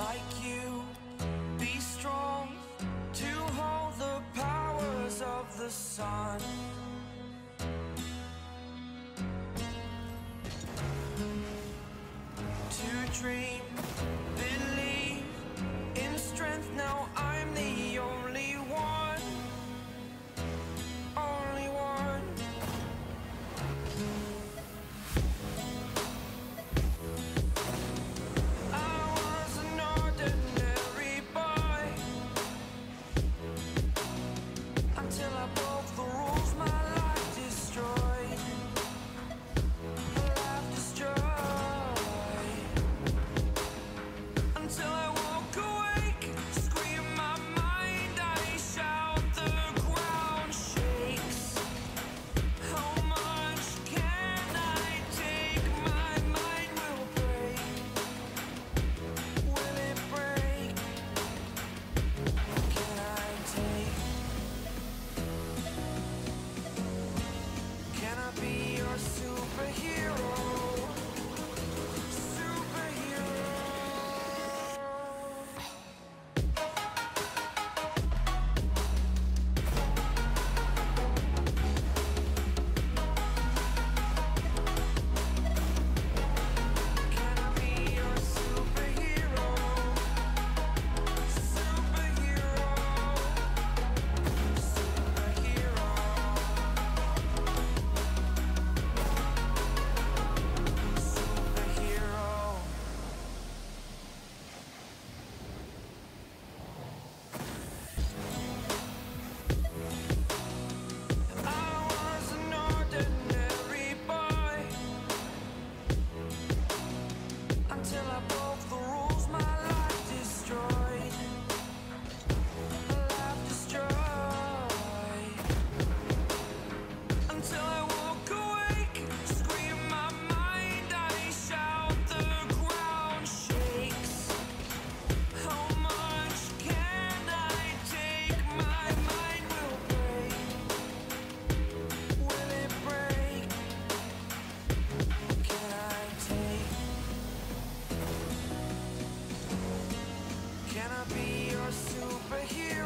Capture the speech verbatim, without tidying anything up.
like you, be strong to hold the powers of the sun. To dream, believe in strength. Now I'm the only one, only one. I was an ordinary boy until I broke the rules. My life destroyed, life destroyed. Until I woke awake, scream my mind, I shout, the ground shakes. How much can I take? My mind will break. Will it break? Can I take? Can I be your superhero? Until I broke the rules, my life destroyed, life destroyed. Until I woke awake, scream my mind, I shout, the ground shakes. How much can I take? My mind will break. Will it break? Can I take? Can I be your superhero?